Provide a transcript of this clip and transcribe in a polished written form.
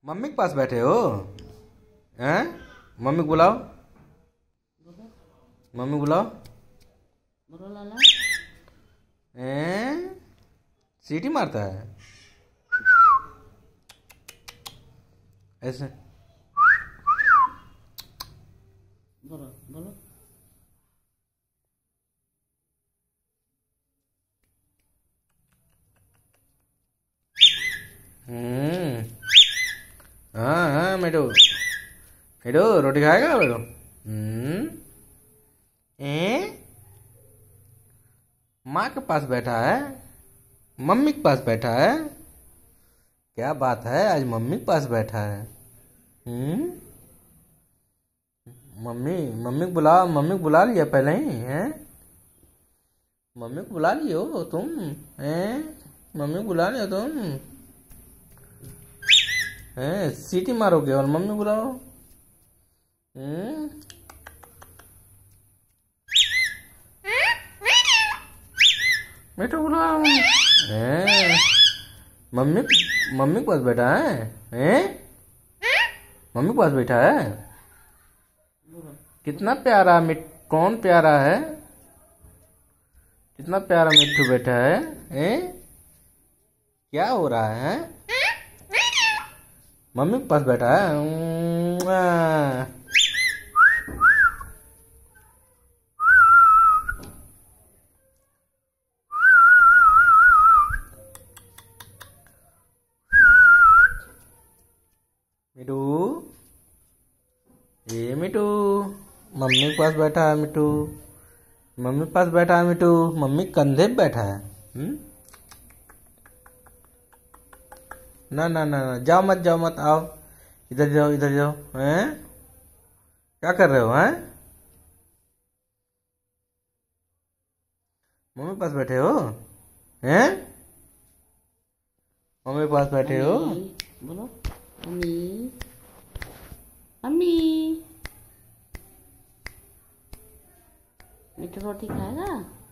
Mummy के पास बैठे हो? हैं? मम्मी को बुलाओ। मम्मी बुलाओ। बोलो लाला। सीटी मारता है ऐसे। बोलो बोलो। हाँ हाँ मेडो मेडो रोटी खाएगा मेडो। माँ के पास बैठा है, मम्मी के पास बैठा है। क्या बात है, आज मम्मी के पास बैठा है। मम्मी मम्मी को बुला, मम्मी को बुला लिया पहले ही है। मम्मी को बुला लियो तुम हैं? मम्मी को बुला लियो तुम हैं? सीटी मारोगे और मम्मी बुलाओ। बेटा बुलाओ। मम्मी मम्मी के पास बैठा है। मम्मी के पास बैठा है। कितना प्यारा कौन प्यारा है? कितना प्यारा मिट्टू बैठा है। क्या हो रहा है? मम्मी के पास बैठा है। मिठू, ये मिठू मम्मी के पास बैठा है। मिठू मम्मी के पास बैठा है। मिठू मम्मी कंधे पे बैठा है। ना ना ना ना, जाओ मत जाओ मत, आओ इधर जाओ इधर जाओ। हैं? क्या कर रहे हो? हैं? मम्मी के पास बैठे हो? हैं? मम्मी के पास बैठे हो? बोलो मम्मी मम्मी। मिठू रोटी खाएगा?